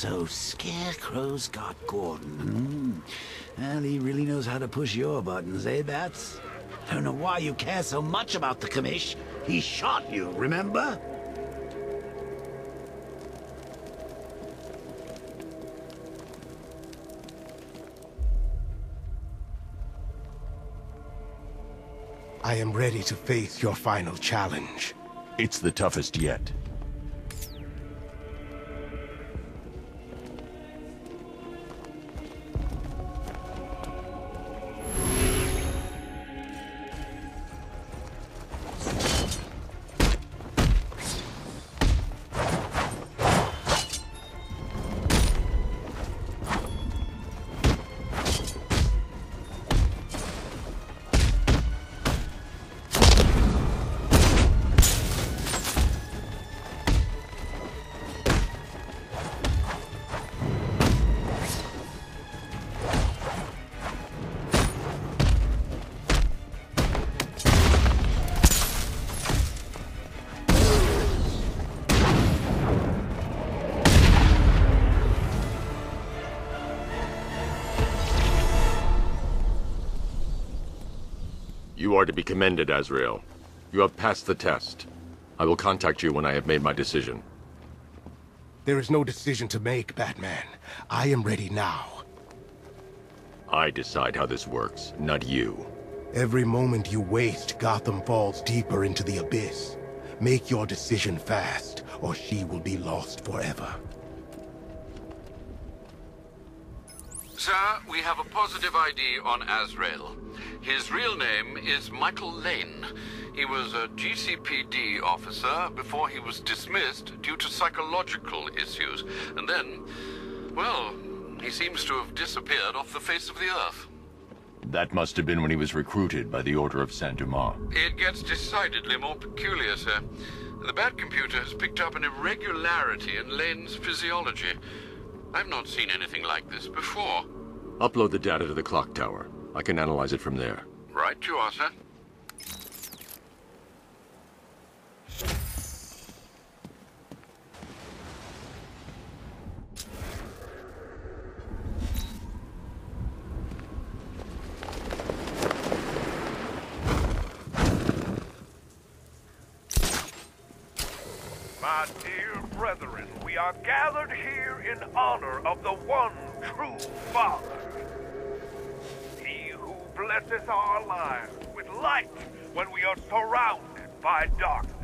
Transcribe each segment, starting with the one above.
So Scarecrow's got Gordon. Well, he really knows how to push your buttons, eh, Bats? I don't know why you care so much about the commish. He shot you, remember? I am ready to face your final challenge. It's the toughest yet. You are to be commended, Azrael. You have passed the test. I will contact you when I have made my decision. There is no decision to make, Batman. I am ready now. I decide how this works, not you. Every moment you waste, Gotham falls deeper into the abyss. Make your decision fast, or she will be lost forever. Sir, we have a positive ID on Azrael. His real name is Michael Lane. He was a GCPD officer before he was dismissed due to psychological issues. And then, well, he seems to have disappeared off the face of the earth. That must have been when he was recruited by the Order of Saint-Dumas. It gets decidedly more peculiar, sir. The Bat-computer has picked up an irregularity in Lane's physiology. I've not seen anything like this before. Upload the data to the clock tower. I can analyze it from there. Right you are, sir. My dear brethren, we are gathered here in honor of the one true Father. He who blesses our lives with light when we are surrounded by darkness.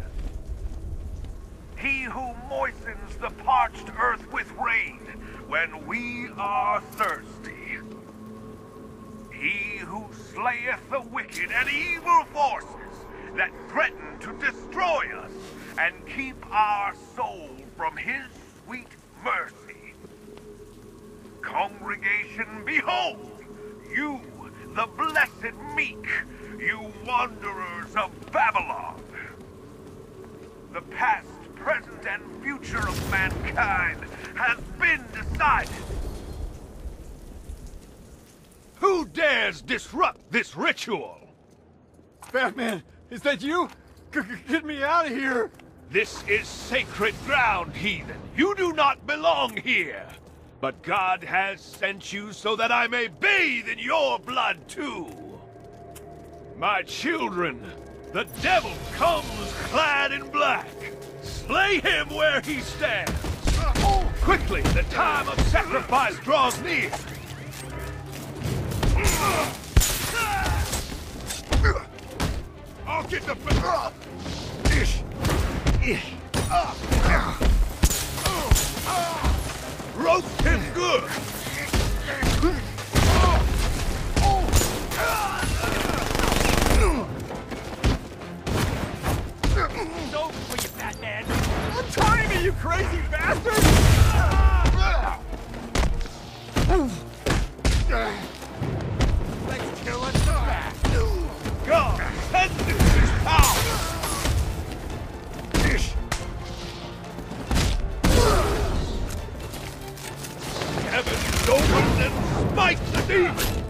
He who moistens the parched earth with rain when we are thirsty. He who slayeth the wicked and evil forces that threaten to destroy us and keep our soul from his sweet mercy. Congregation, behold, you, the blessed meek, you wanderers of Babylon. The past, present, and future of mankind has been decided. Who dares disrupt this ritual? Batman, is that you? Get me out of here! This is sacred ground, heathen. You do not belong here. But God has sent you so that I may bathe in your blood too. My children, the devil comes clad in black. Slay him where he stands. Quickly, the time of sacrifice draws near. I'll get the... Roast him good! It's over for you, Batman! I'm trying to, you crazy bastard! Let's kill us back! God, senses his power! Heavens open and smite the demon!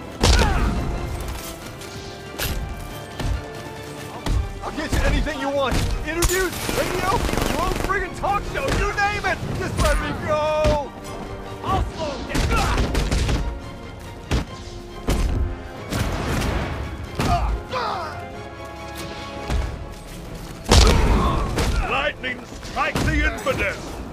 I'll get you anything you want! Interviews, radio, your own friggin' talk show, you name it! Just let me go! I'll slow him down! Lightning strike the infidel!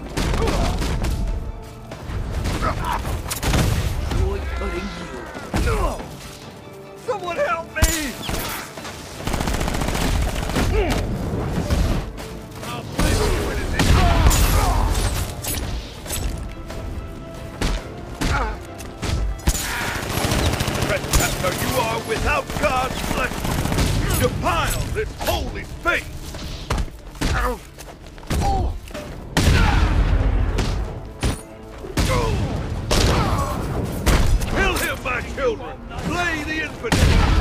Joy cutting you. Someone help me! Trespasser, you are without God's blessing. You defile this holy faith. Kill him, my children! Slay the infidel!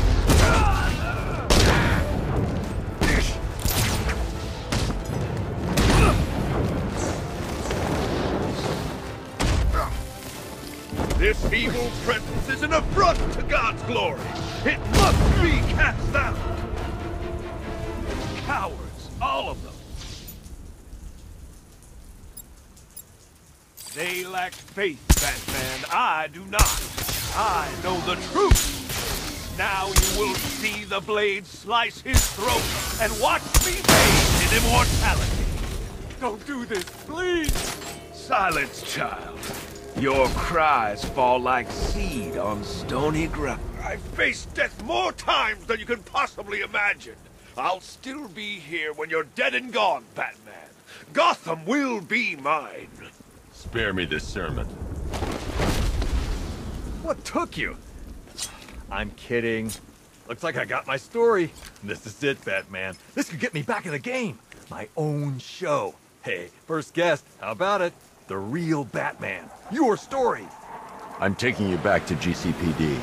This evil presence is an affront to God's glory. It must be cast out. Cowards, all of them. They lack faith, Batman. I do not. I know the truth. Now you will see the blade slice his throat and watch me bathe in immortality. Don't do this, please! Silence, child. Your cries fall like seed on stony ground. I've faced death more times than you can possibly imagine. I'll still be here when you're dead and gone, Batman. Gotham will be mine. Spare me this sermon. What took you? I'm kidding. Looks like I got my story. This is it, Batman. This could get me back in the game. My own show. Hey, first guest, how about it? The real Batman. Your story. I'm taking you back to GCPD.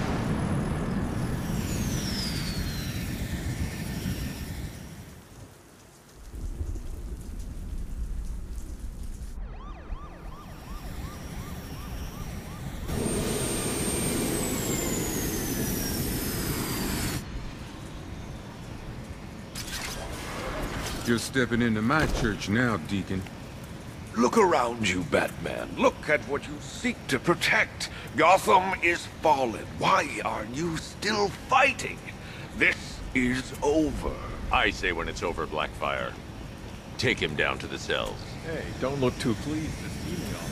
You're stepping into my church now, Deacon. Look around you, Batman. Look at what you seek to protect. Gotham is fallen. Why are you still fighting? This is over. I say when it's over, Blackfire. Take him down to the cells. Hey, don't look too pleased this email.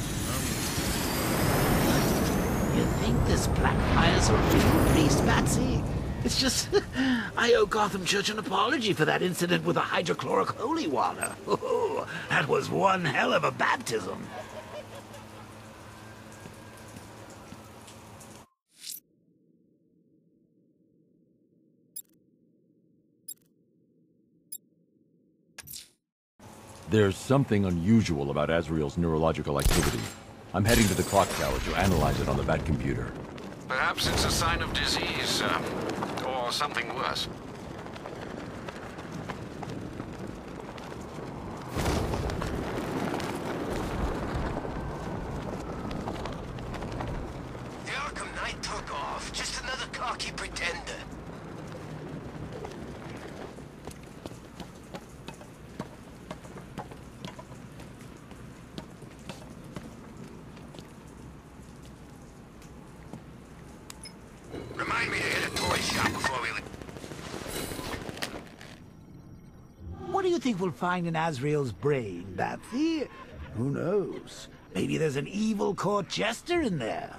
You think this Blackfire's a real priest, Batsy? It's just, I owe Gotham Church an apology for that incident with the hydrochloric holy water. Oh, that was one hell of a baptism. There's something unusual about Azrael's neurological activity. I'm heading to the clock tower to analyze it on the Bat computer. Perhaps it's a sign of disease, or something worse. The Arkham Knight took off. Just another cocky pretender. Remind me to hit a toy shop before we leave. What do you think we'll find in Azrael's brain, Batsy? Who knows? Maybe there's an evil court jester in there.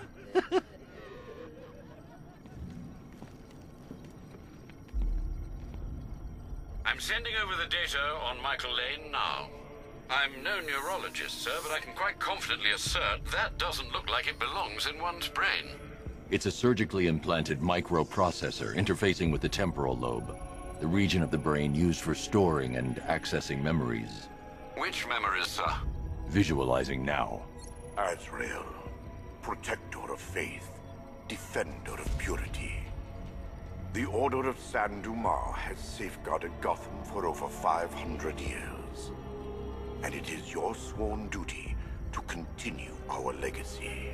I'm sending over the data on Michael Lane now. I'm no neurologist, sir, but I can quite confidently assert that doesn't look like it belongs in one's brain. It's a surgically implanted microprocessor interfacing with the temporal lobe, the region of the brain used for storing and accessing memories. Which memories, sir? Visualizing now. Azrael, protector of faith, defender of purity. The Order of San Dumas has safeguarded Gotham for over 500 years. And it is your sworn duty to continue our legacy.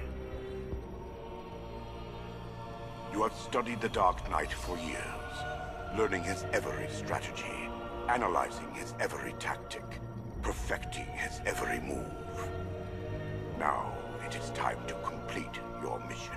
You have studied the Dark Knight for years, learning his every strategy, analyzing his every tactic, perfecting his every move. Now, it is time to complete your mission.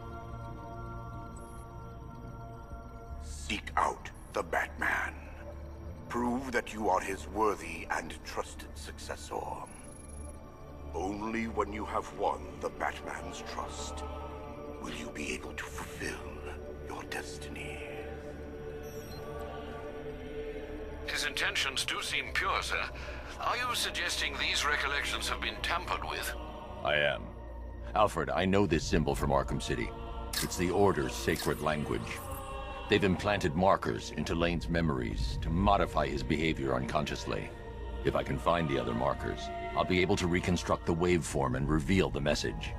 Seek out the Batman. Prove that you are his worthy and trusted successor. Only when you have won the Batman's trust will you be able to fulfill your destiny. His intentions do seem pure, sir. Are you suggesting these recollections have been tampered with? I am. Alfred, I know this symbol from Arkham City. It's the Order's sacred language. They've implanted markers into Lane's memories to modify his behavior unconsciously. If I can find the other markers, I'll be able to reconstruct the waveform and reveal the message.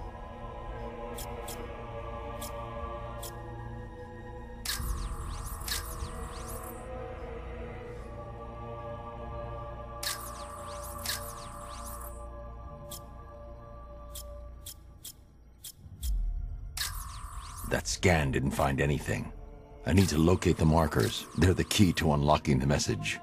That scan didn't find anything. I need to locate the markers. They're the key to unlocking the message.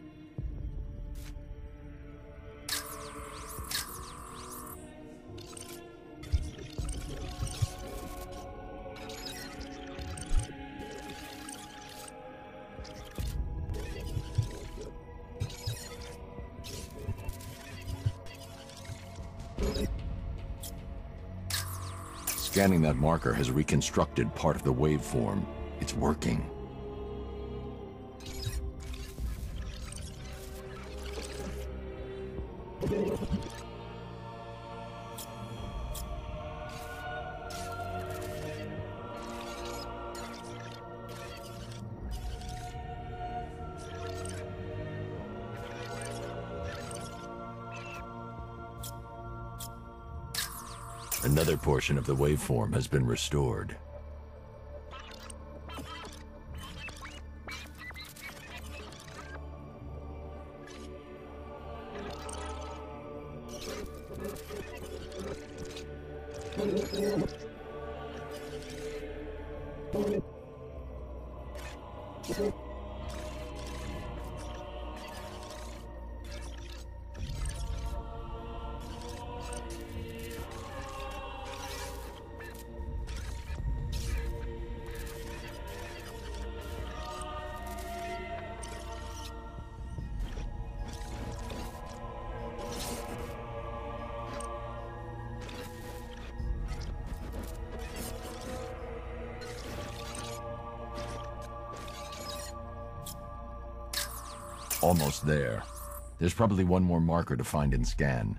Scanning that marker has reconstructed part of the waveform. It's working. Another portion of the waveform has been restored. Almost there. There's probably one more marker to find and scan.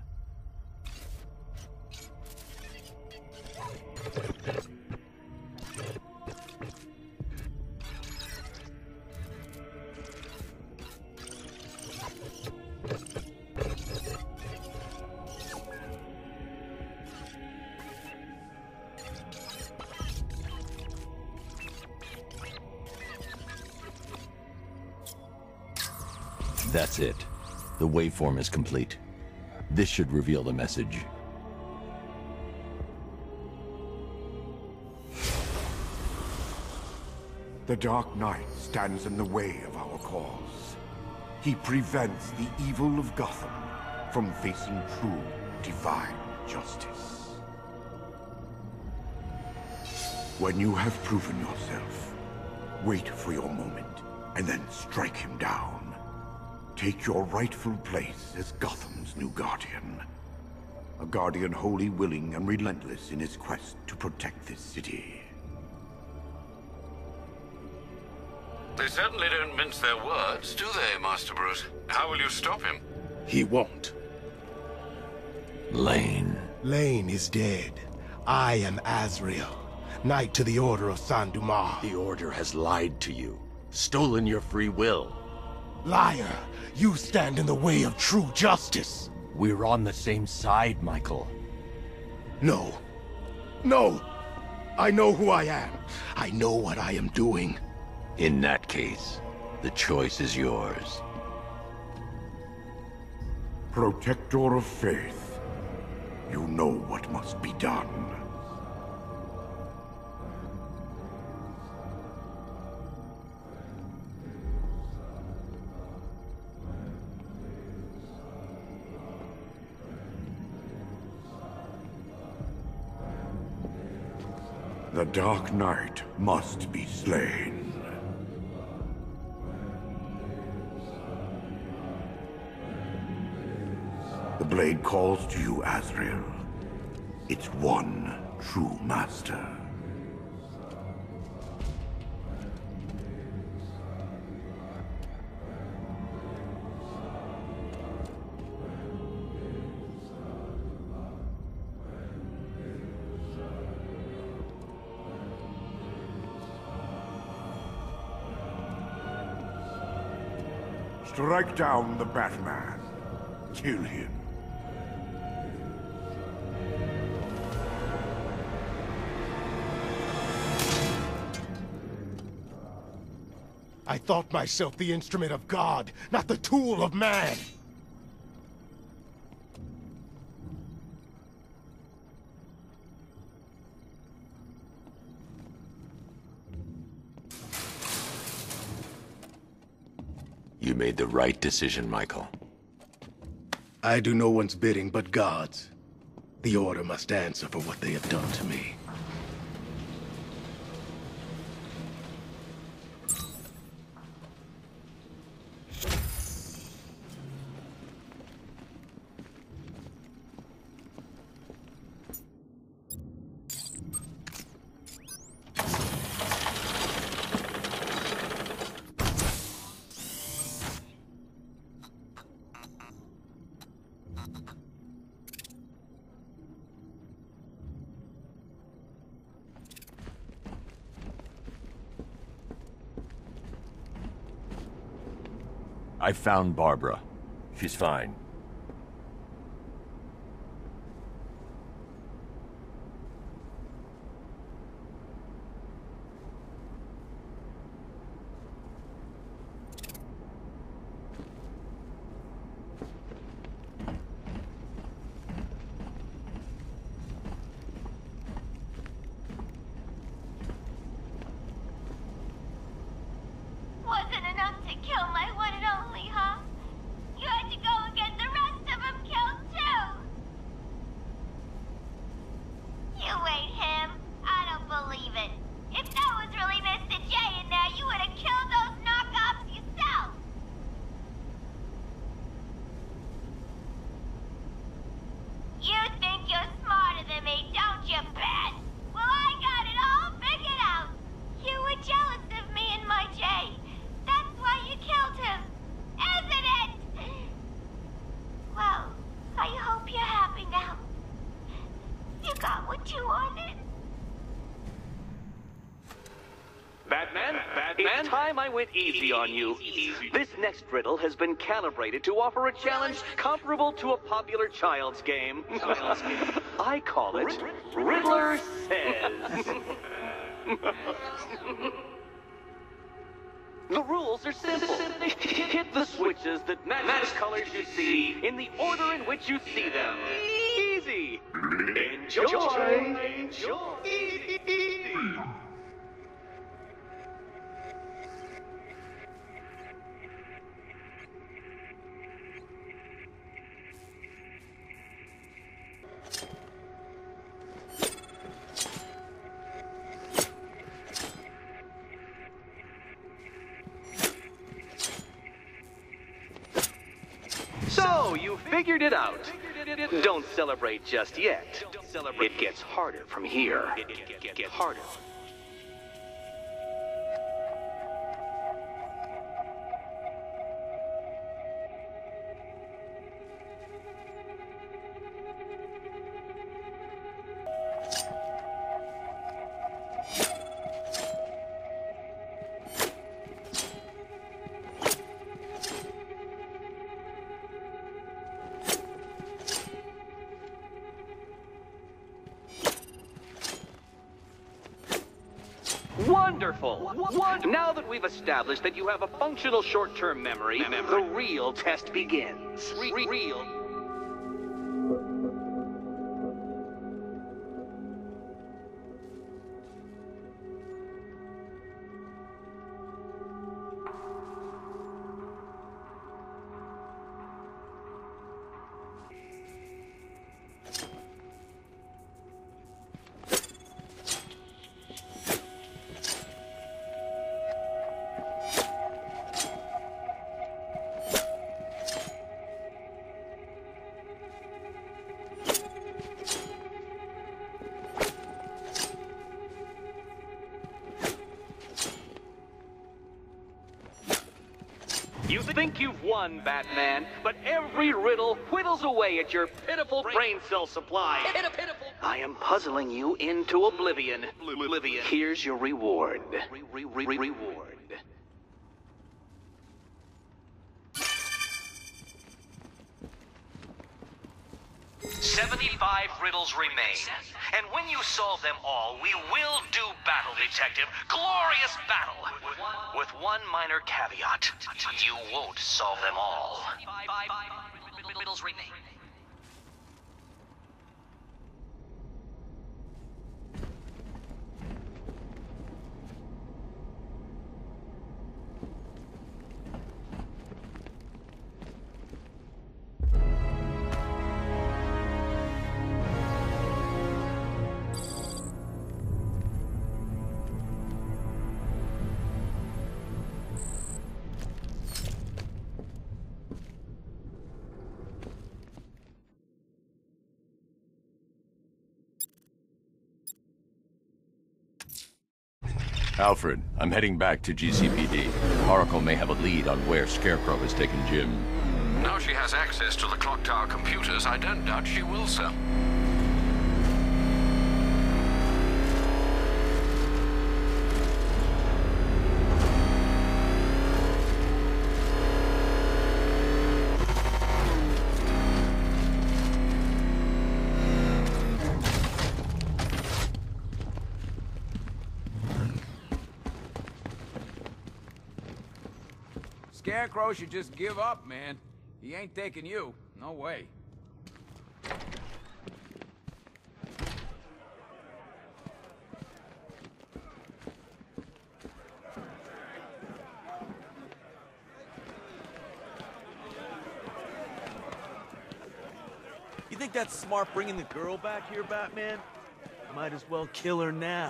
That's it. The waveform is complete. This should reveal the message. The Dark Knight stands in the way of our cause. He prevents the evil of Gotham from facing true, divine justice. When you have proven yourself, wait for your moment, and then strike him down. Take your rightful place as Gotham's new Guardian. A Guardian wholly willing and relentless in his quest to protect this city. They certainly don't mince their words, do they, Master Bruce? How will you stop him? He won't. Lane. Lane is dead. I am Azrael, Knight to the Order of Saint Dumas. The Order has lied to you, stolen your free will. Liar! You stand in the way of true justice! We're on the same side, Michael. No. No! I know who I am. I know what I am doing. In that case, the choice is yours. Protector of Faith, you know what must be done. The Dark Knight must be slain. The blade calls to you, Azrael. Its one true master. Strike down the Batman. Kill him. I thought myself the instrument of God, not the tool of man! You made the right decision, Michael. I do no one's bidding but God's. The Order must answer for what they have done to me. I found Barbara. She's fine. Wasn't enough to kill my one and only, huh? You had to go and get the rest of them killed, too! You ate him? I don't believe it. If that was really Mr. J in there, you would have killed those knockoffs yourself! You think you're smarter than me, don't you, Ben? Well, I got it all figured out! You were jealous of me and my Jay. That's why you killed him, isn't it? Well, I hope you're happy now. You got what you wanted. Batman? It's time I went easy on you. This next riddle has been calibrated to offer a challenge comparable to a popular child's game. I call it Riddler Says. The rules are simple. Hit the switches that match the colors you see in the order in which you see them. Easy. Enjoy. So, you figured it out. Don't celebrate just yet. It gets harder from here. It gets harder. Wonderful! Now that we've established that you have a functional short-term memory, the real test begins. Real. think you've won, Batman, but every riddle whittles away at your pitiful brain cell supply. I am puzzling you into oblivion. Here's your reward. Reward. 75 riddles remain. And when you solve them all, we will do battle, Detective. Glorious battle. With one minor caveat. You won't solve them all. 75 riddles remain. Alfred, I'm heading back to GCPD. Oracle may have a lead on where Scarecrow has taken Jim. Now she has access to the clock tower computers, I don't doubt she will, sir. Scarecrow should just give up, man. He ain't taking you. No way. You think that's smart bringing the girl back here, Batman? Might as well kill her now.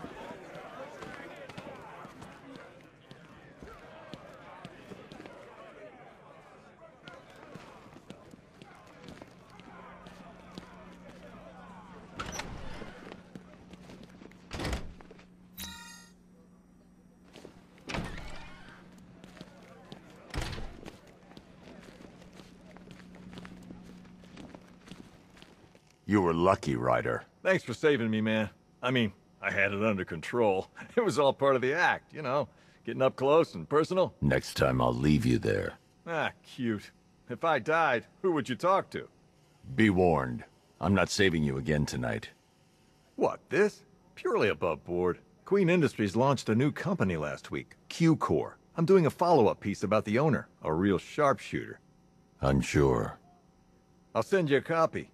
You were lucky, Ryder. Thanks for saving me, man. I mean, I had it under control. It was all part of the act, you know? Getting up close and personal. Next time I'll leave you there. Ah, cute. If I died, who would you talk to? Be warned. I'm not saving you again tonight. What, this? Purely above board. Queen Industries launched a new company last week, Q-Core. I'm doing a follow-up piece about the owner, a real sharpshooter. Unsure. I'll send you a copy.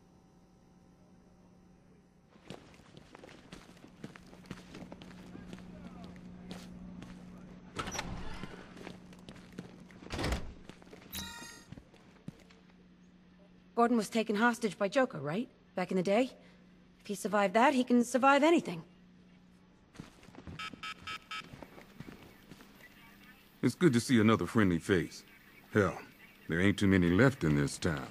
Gordon was taken hostage by Joker, right? Back in the day? If he survived that, he can survive anything. It's good to see another friendly face. Hell, there ain't too many left in this town.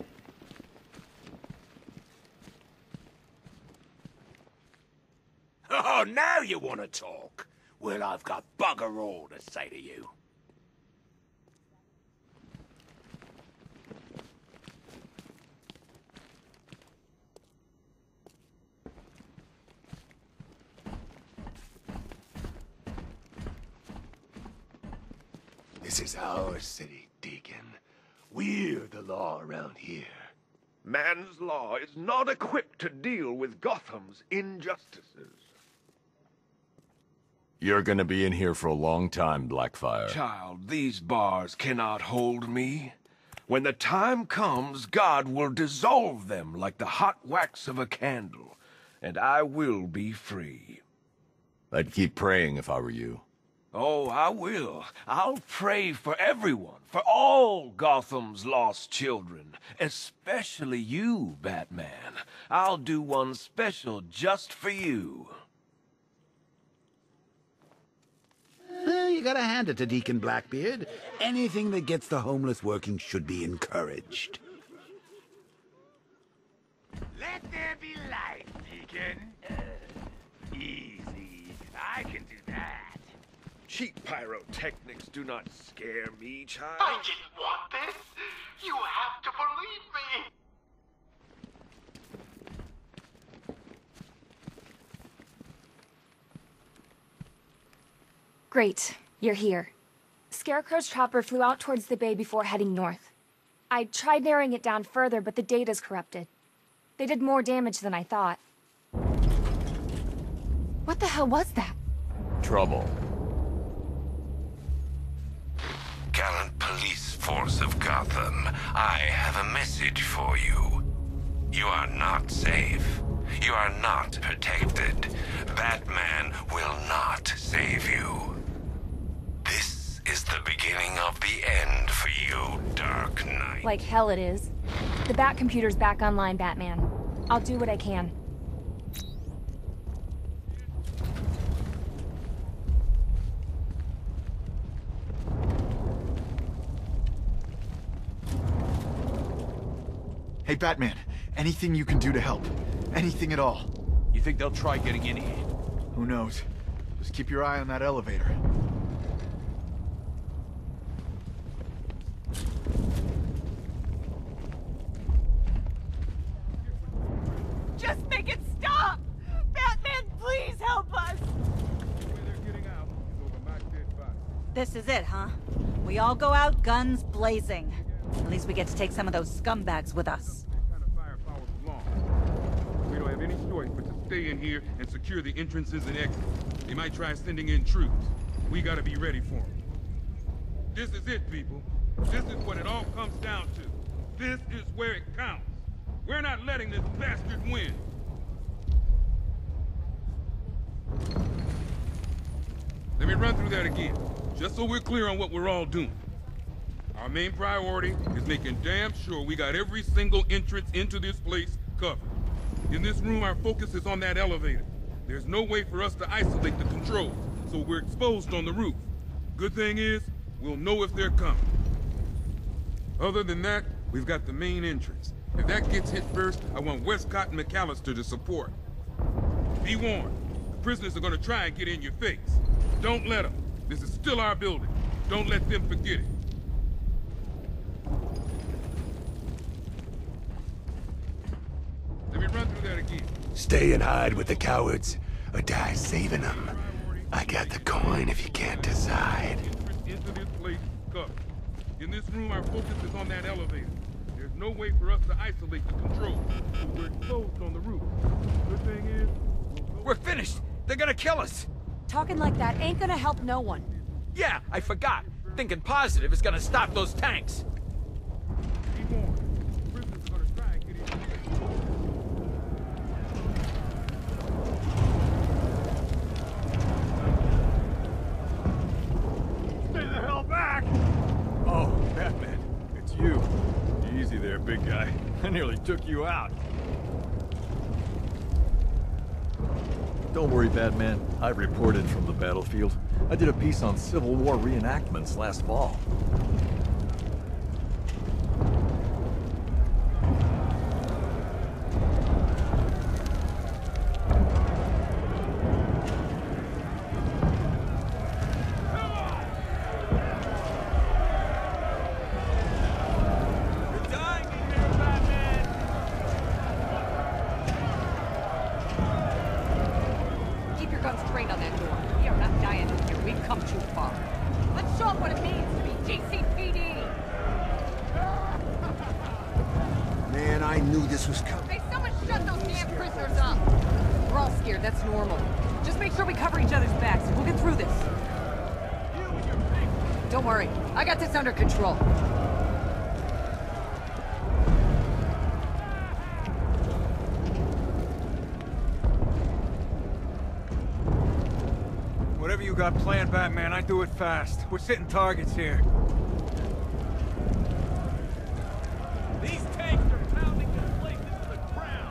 Oh, now you want to talk? Well, I've got bugger all to say to you. This is our city, Deacon. We're the law around here. Man's law is not equipped to deal with Gotham's injustices. You're gonna be in here for a long time, Blackfire. Child, these bars cannot hold me. When the time comes, God will dissolve them like the hot wax of a candle, and I will be free. I'd keep praying if I were you. Oh, I will. I'll pray for everyone, for all Gotham's lost children, especially you, Batman. I'll do one special just for you. You gotta hand it to Deacon Blackbeard. Anything that gets the homeless working should be encouraged. Let there be light, Deacon. Easy. I can do that. cheap pyrotechnics do not scare me, child. I didn't want this. You have to believe me. Great, you're here. Scarecrow's chopper flew out towards the bay before heading north. I tried narrowing it down further, but the data's corrupted. They did more damage than I thought. What the hell was that? Trouble. Gallant police force of Gotham, I have a message for you. You are not safe. You are not protected. Batman will not save you. This is the beginning of the end for you, Dark Knight. Like hell it is. The Batcomputer's back online, Batman. I'll do what I can. Hey, Batman. Anything you can do to help. Anything at all. You think they'll try getting in here? Who knows? Just keep your eye on that elevator. Just make it stop! Batman, please help us! This is it, huh? We all go out guns blazing. At least we get to take some of those scumbags with us. We don't have any choice but to stay in here and secure the entrances and exits. They might try sending in troops. We gotta be ready for them. This is it, people. This is what it all comes down to. This is where it counts. We're not letting this bastard win. Let me run through that again, just so we're clear on what we're all doing. Our main priority is making damn sure we got every single entrance into this place covered. In this room, our focus is on that elevator. There's no way for us to isolate the controls, so we're exposed on the roof. Good thing is, we'll know if they're coming. Other than that, we've got the main entrance. If that gets hit first, I want Westcott and McAllister to support. Be warned, the prisoners are gonna try and get in your face. Don't let them. This is still our building. Don't let them forget it. Let me run through that again. Stay and hide with the cowards, or die saving them. I got the coin if you can't decide. Into this place covered. In this room, our focus is on that elevator. There's no way for us to isolate the controls, so we're exposed on the roof. Good thing is, we're finished. They're gonna kill us. Talking like that ain't gonna help no one. Yeah, I forgot. Thinking positive is gonna stop those tanks. Oh, Batman, it's you. Easy there, big guy. I nearly took you out. Don't worry, Batman. I reported from the battlefield. I did a piece on Civil War reenactments last fall. Keep your guns trained on that door. We are not dying in here. We've come too far. Let's show them what it means to be GCPD! Man, I knew this was coming. Hey, someone shut those damn prisoners up! We're all scared, that's normal. Just make sure we cover each other's backs. We'll get through this. Don't worry, I got this under control. Whatever you got planned, Batman, I do it fast. We're sitting targets here. These tanks are pounding this place into the ground.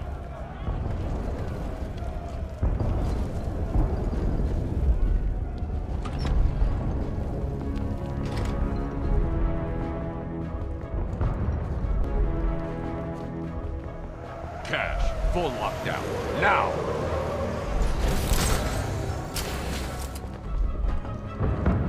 Cash, full lockdown, now!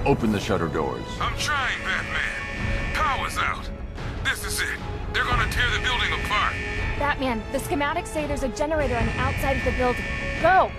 Open the shutter doors. I'm trying, Batman. Power's out. This is it. They're gonna tear the building apart. Batman, the schematics say there's a generator on the outside of the building. Go!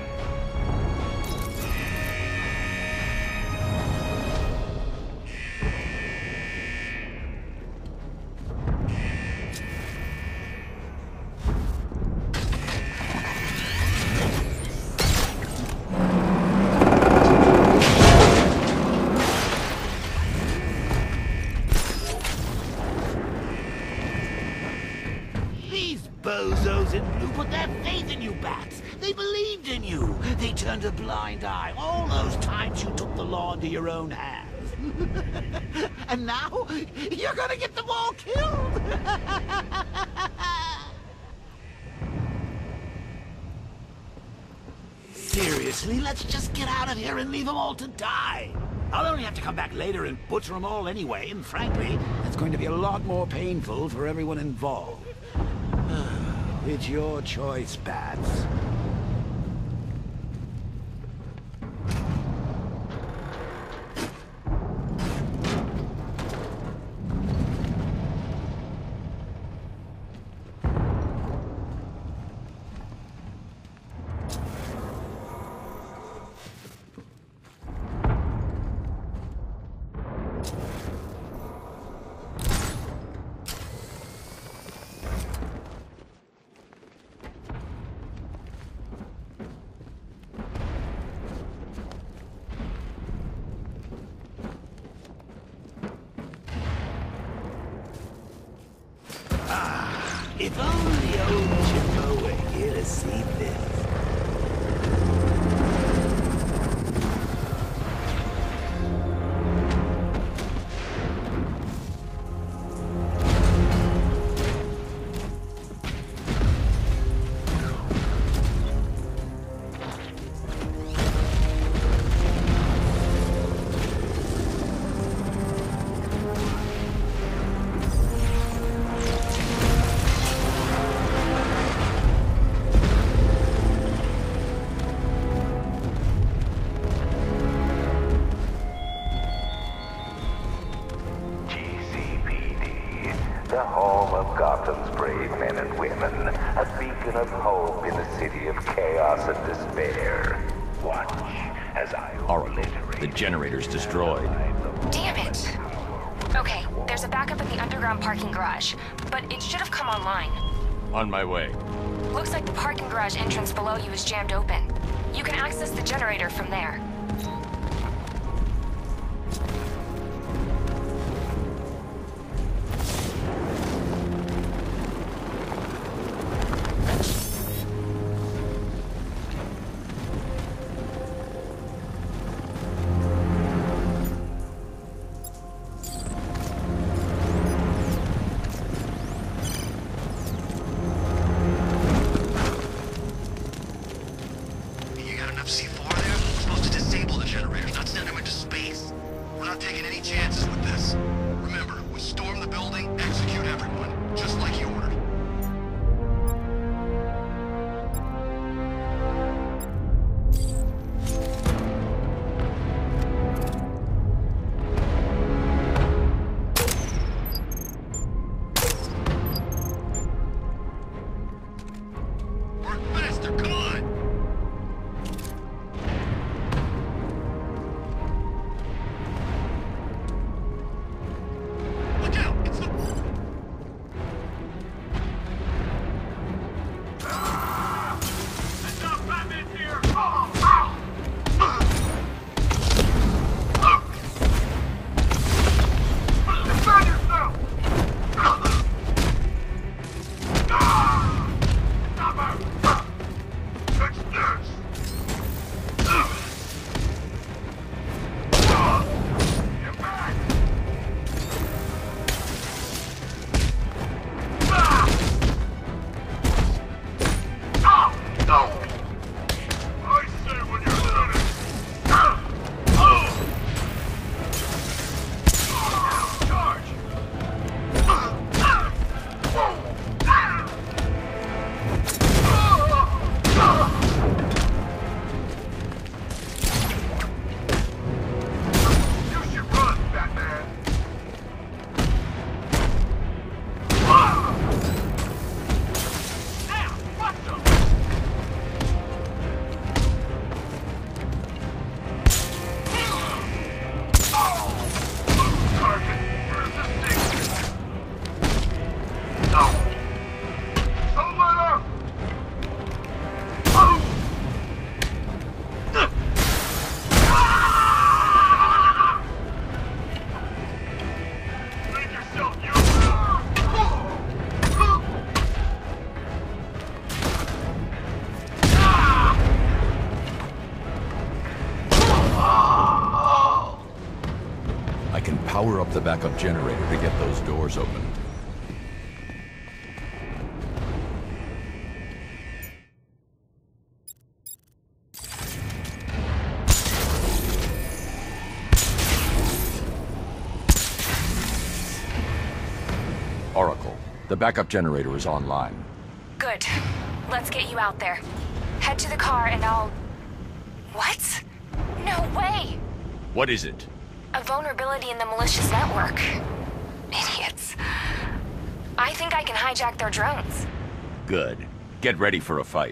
Bozos in blue put their faith in you, Bats. They believed in you. They turned a blind eye all those times you took the law into your own hands. And now, you're gonna get them all killed! Seriously, let's just get out of here and leave them all to die. I'll only have to come back later and butcher them all anyway, and frankly, that's going to be a lot more painful for everyone involved. It's your choice, Bats. If only old Jimbo were here to see this. The home of Gotham's brave men and women, a beacon of hope in a city of chaos and despair. Watch as I Oracle, the generator's destroyed. Damn it! Okay, there's a backup in the underground parking garage, but it should have come online. On my way. Looks like the parking garage entrance below you is jammed open. You can access the generator from there. C4 there? Supposed to up the backup generator to get those doors open. Oracle, the backup generator is online. Good. Let's get you out there. Head to the car and I'll... What? No way! What is it? A vulnerability in the malicious network. Idiots. I think I can hijack their drones. Good. Get ready for a fight.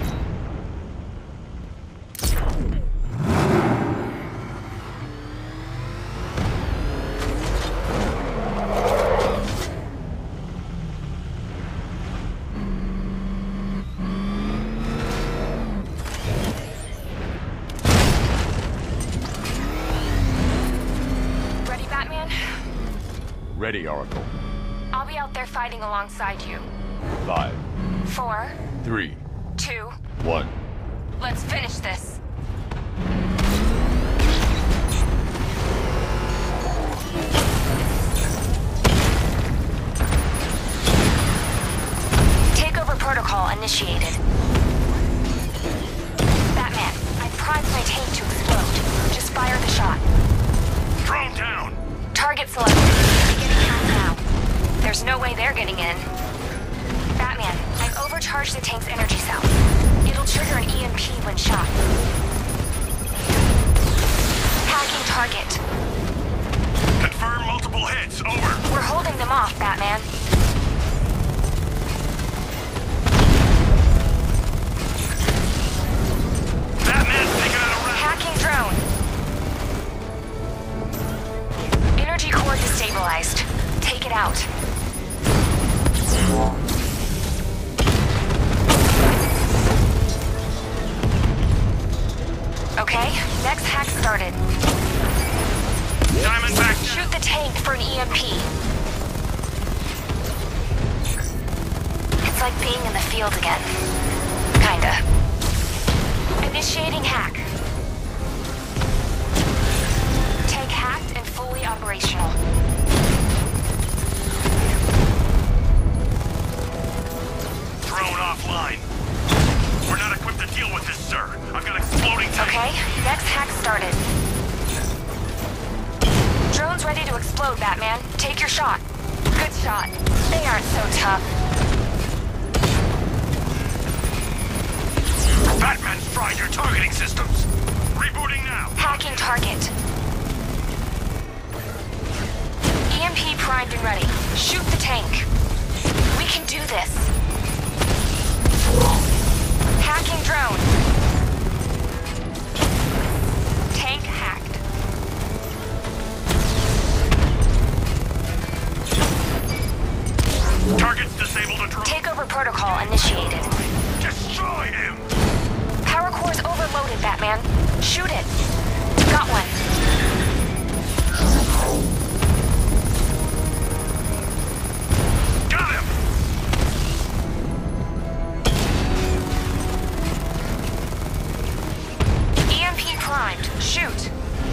Ready, Oracle. I'll be out there fighting alongside you. 5, 4, 3, 2, 1. Let's finish this. Takeover protocol initiated. Batman, I primed my tank to explode. Just fire the shot. Drone down! Target selected. Beginning hack now. There's no way they're getting in. Batman, I've overcharged the tank's energy cell. It'll trigger an EMP when shot. Hacking target. Confirm multiple hits. Over. We're holding them off, Batman. Batman's taking out a rat. Hacking drone. Energy core destabilized. Take it out. Okay, next hack started. Diamondback. Shoot the tank for an EMP. It's like being in the field again. Kinda. Initiating hack. Tank hacked and fully operational. Drone offline. We're not equipped to deal with this, sir. I've got exploding tank. Okay, next hack started. Drone's ready to explode, Batman. Take your shot. Good shot. They aren't so tough. Batman's fried your targeting systems. Rebooting now. Hacking target. EMP primed and ready. Shoot the tank. We can do this. Hacking drone. Tank hacked. Target's disabled a drone. Takeover protocol initiated. Destroy him! Power core's overloaded, Batman. Shoot it. Got one. Got him! EMP primed. Shoot.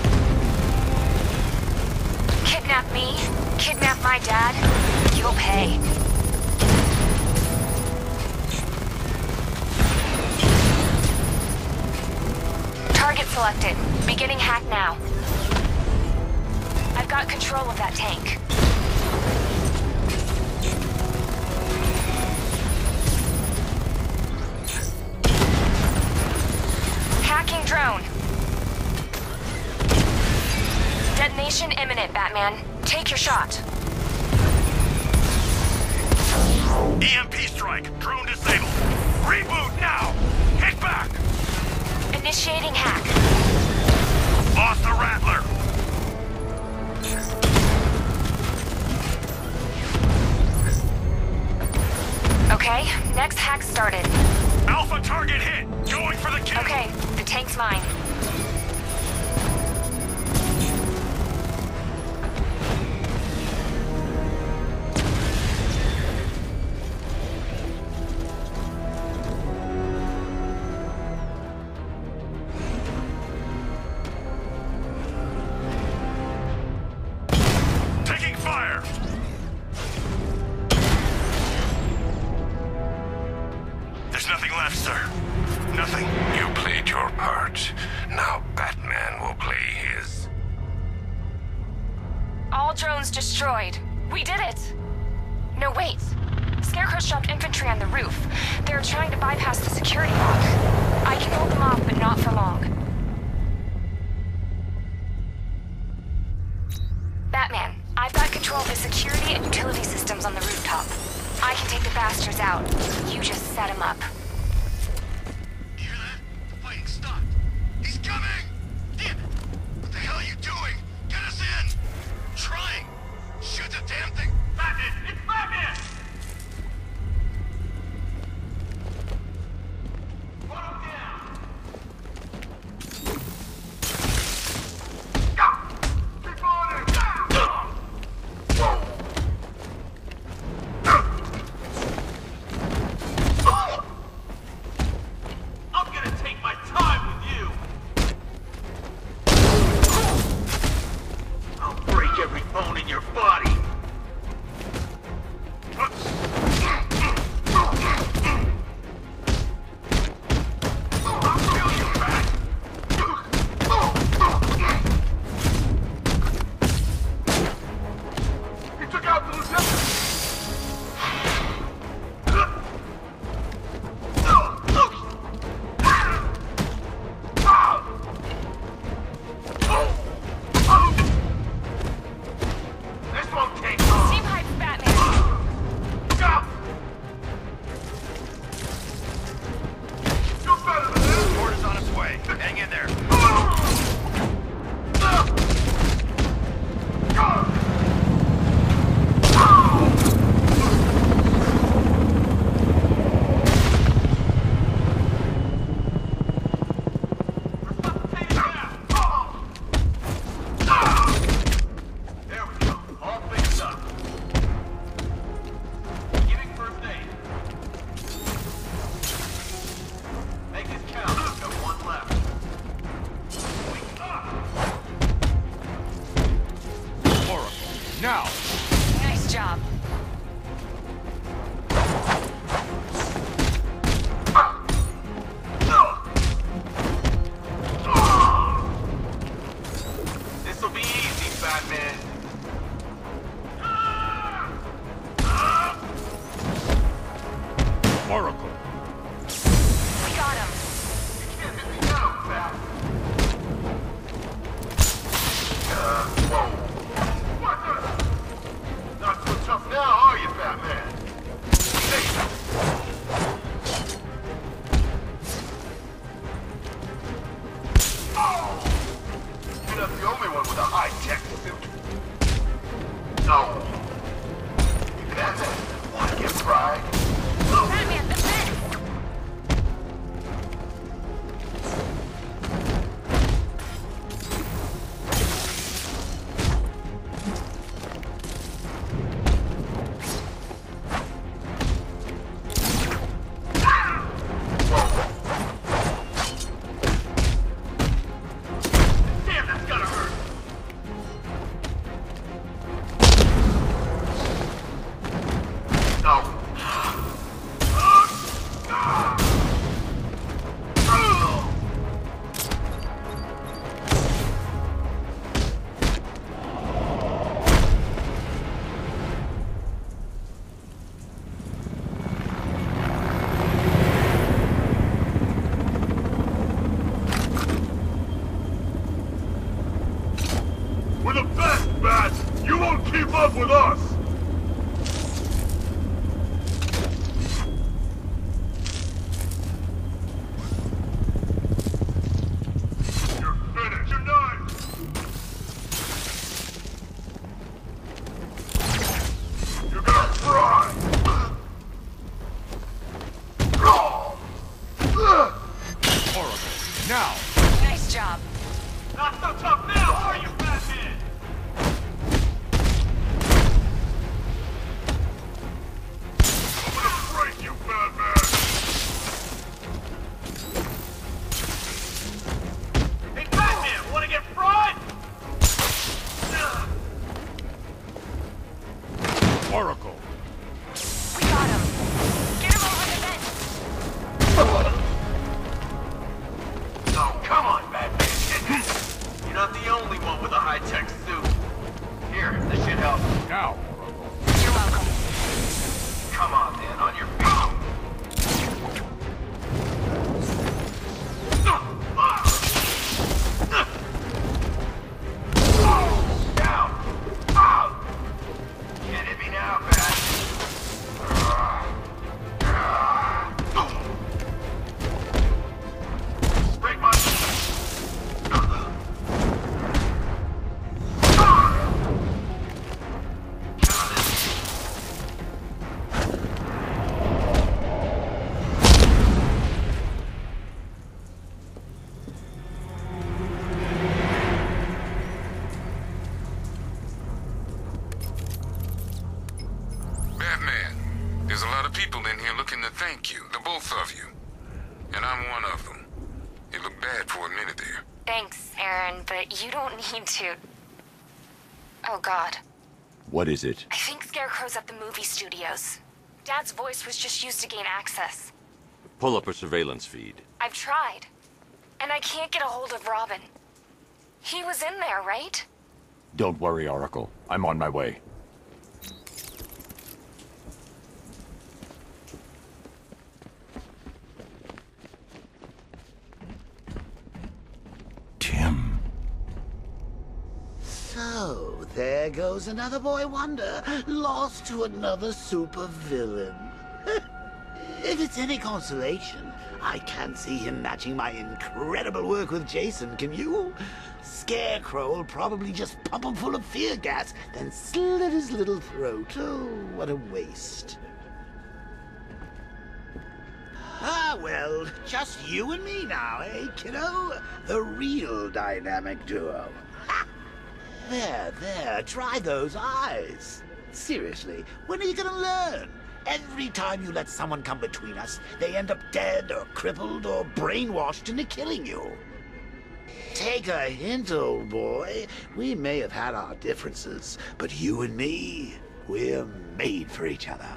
Kidnap me. Kidnap my dad. You'll pay. Target selected. Beginning hack now. I've got control of that tank. Hacking drone. Detonation imminent, Batman. Take your shot. EMP strike. Drone disabled. Reboot now! Hit back! Initiating hack. Lost the Rattler. Okay, next hack started. Alpha target hit. Going for the kill. Okay, the tank's mine. have, sir? Nothing. You played your part. Now Batman will play his. All drones destroyed. We did it! No, wait. Scarecrow's dropped infantry on the roof. They're trying to bypass the security lock. I can hold them off, but not for long. Batman, I've got control of the security and utility systems on the rooftop. I can take the bastards out. You just set them up. Hear that? The fighting stopped. He's coming! Damn it! What the hell are you doing? Get us in! Trying! Shoot the damn thing! Batman! It's Batman! Put him down! Keep on it! I'm gonna take my time with you! I'll break every bone in your body! He took out the lieutenant! This won't take long! Team Hype's Batman! Stop! You're better than this! Order's on its way. Hang in there. There we go. All fixed up. Giving first aid. Make this count. Got one left. Oracle, now! Nice job. This'll be easy, Batman. Oracle! We got him. You can't hit me now, Bat. Whoa. What the? Not so tough now, are you, Batman? Hey. Oh! You're not the only one with a high-tech suit. No. Batman, wanna get fried? Batman, the vent! There's a lot of people in here looking to thank you, the both of you. And I'm one of them. You looked bad for a minute there. Thanks, Aaron, but you don't need to... Oh, God. What is it? I think Scarecrow's at the movie studios. Dad's voice was just used to gain access. Pull up a surveillance feed. I've tried. And I can't get a hold of Robin. He was in there, right? Don't worry, Oracle. I'm on my way. Tim. So, there goes another boy wonder, lost to another supervillain. If it's any consolation, I can't see him matching my incredible work with Jason, can you? Scarecrow will probably just pump him full of fear gas, then slit his little throat. Oh, what a waste. Ah, well, just you and me now, eh, kiddo? The real dynamic duo. Ha! There, try those eyes. Seriously, when are you gonna learn? Every time you let someone come between us, they end up dead or crippled or brainwashed into killing you. Take a hint, old boy. We may have had our differences, but you and me, we're made for each other.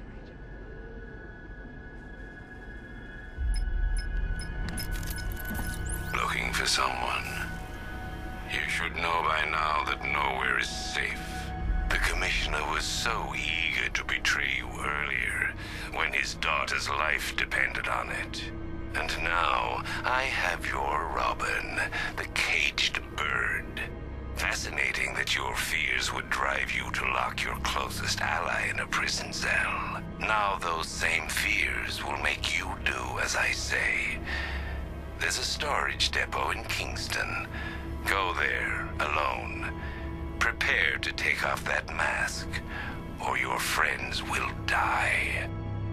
Looking for someone. You should know by now that nowhere is safe. The Commissioner was so eager to betray you earlier, when his daughter's life depended on it. And now, I have your Robin, the caged bird. Fascinating that your fears would drive you to lock your closest ally in a prison cell. Now those same fears will make you do as I say. There's a storage depot in Kingston. Go there, alone. Prepare to take off that mask, or your friends will die.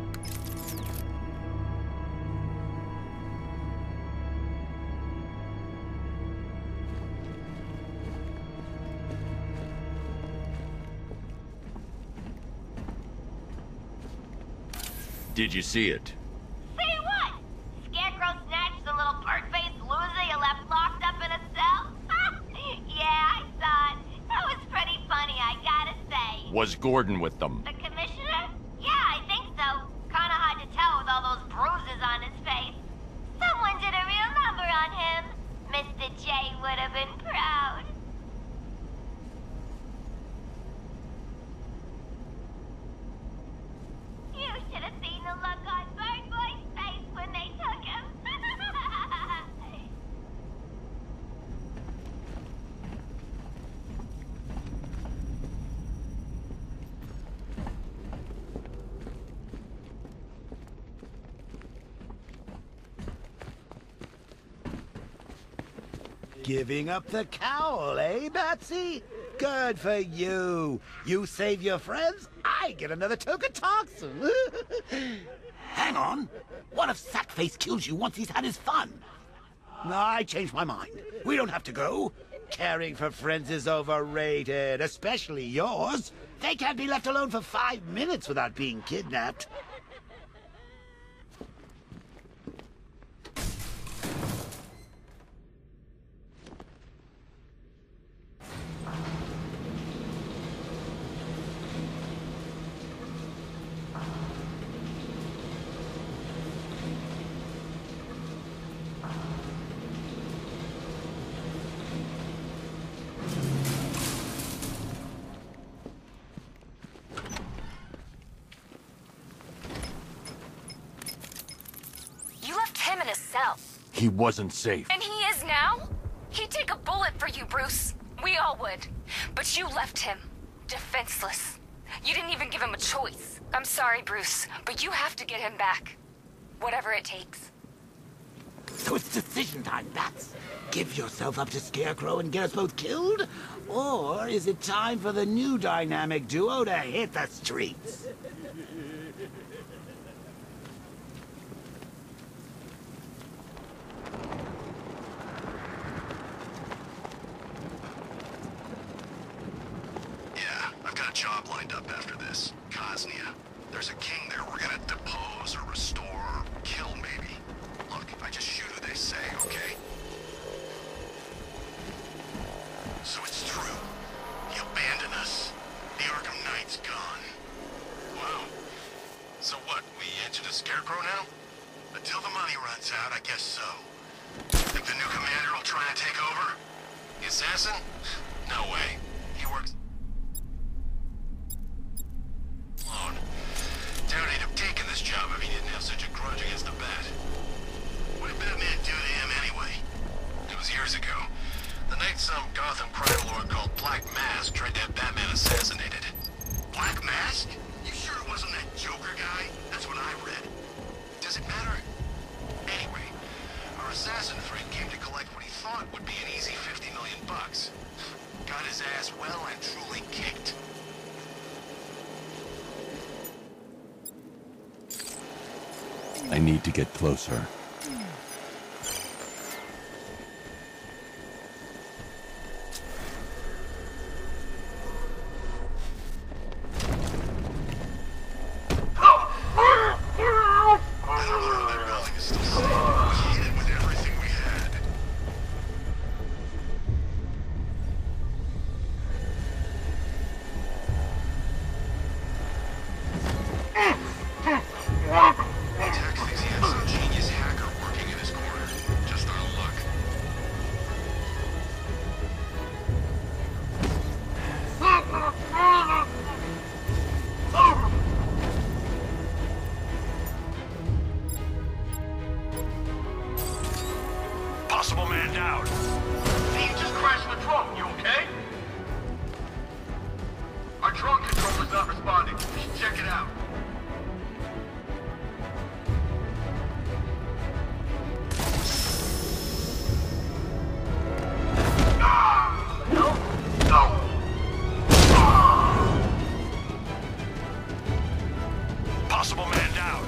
Did you see it? See what? Scarecrow snatched the little perk-faced loser you left locked up in a cell? Yeah, I saw it. That was pretty funny, I gotta say. Was Gordon with them? The Commissioner? Yeah, I think so. Kinda hard to tell with all those bruises on his face. Someone did a real number on him. Mr. J would have been proud. You should have seen the look on Bird Boy's face when they took him. Giving up the cowl, eh, Batsy? Good for you. You save your friends, I get another token toxin. Hang on. What if Sackface kills you once he's had his fun? No, I changed my mind. We don't have to go. Caring for friends is overrated, especially yours. They can't be left alone for 5 minutes without being kidnapped. He wasn't safe. And he is now? He'd take a bullet for you, Bruce. We all would. But you left him defenseless. You didn't even give him a choice. I'm sorry, Bruce, but you have to get him back. Whatever it takes. So it's decision time, Bats. Give yourself up to Scarecrow and get us both killed? Or is it time for the new dynamic duo to hit the streets? Yeah, I've got a job lined up after this. Cosnia. There's a king there Scarecrow now? Until the money runs out, I guess so. Think the new commander will try and take over? The assassin? No way. He works alone. Doubt he'd have taken this job if he didn't have such a grudge against the Bat. What did Batman do to him anyway? It was years ago. The night some Gotham crime lord called Black Mask tried to have Batman assassinated. Black Mask? You sure it wasn't that Joker guy? That's what I read. Does it matter? Anyway, our assassin friend came to collect what he thought would be an easy $50 million. Got his ass well and truly kicked. I need to get closer. Possible man down. Thief just crashed the trunk. You okay? Our drone controller's not responding. We should check it out. Possible man down.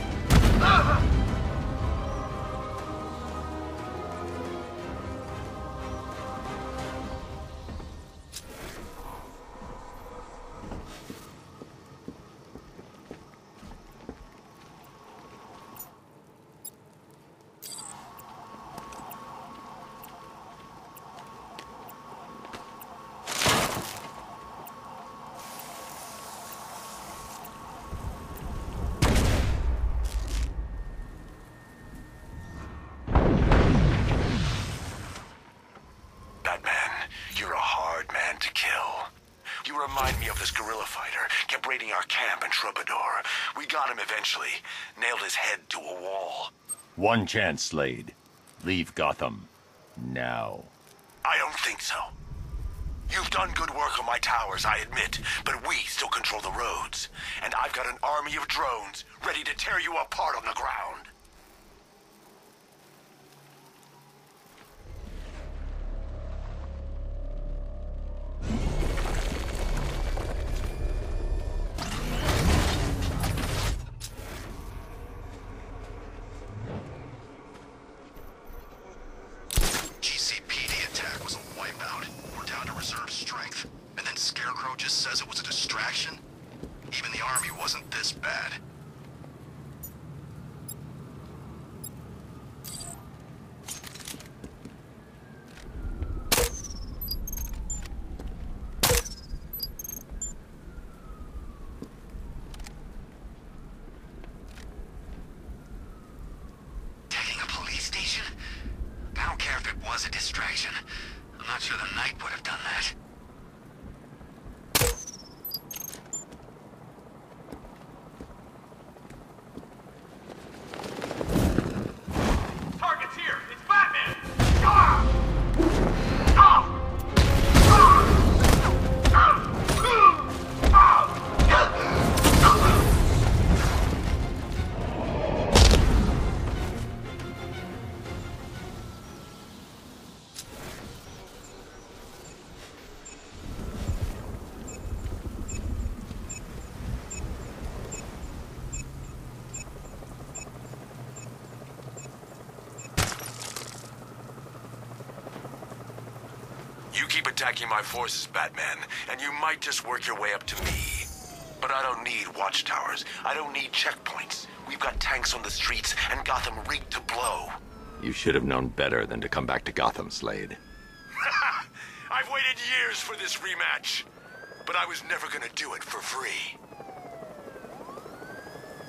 Remind me of this guerrilla fighter. Kept raiding our camp in Troubadour. We got him eventually. Nailed his head to a wall. One chance, Slade. Leave Gotham. Now. I don't think so. You've done good work on my towers, I admit, but we still control the roads. And I've got an army of drones ready to tear you apart on the ground. Scarecrow just says it was a distraction? Even the army wasn't this bad. Taking a police station? I don't care if it was a distraction. I'm not sure the Knight would have done that. You keep attacking my forces, Batman, and you might just work your way up to me. But I don't need watchtowers. I don't need checkpoints. We've got tanks on the streets, and Gotham rigged to blow. You should have known better than to come back to Gotham, Slade. I've waited years for this rematch. But I was never gonna do it for free.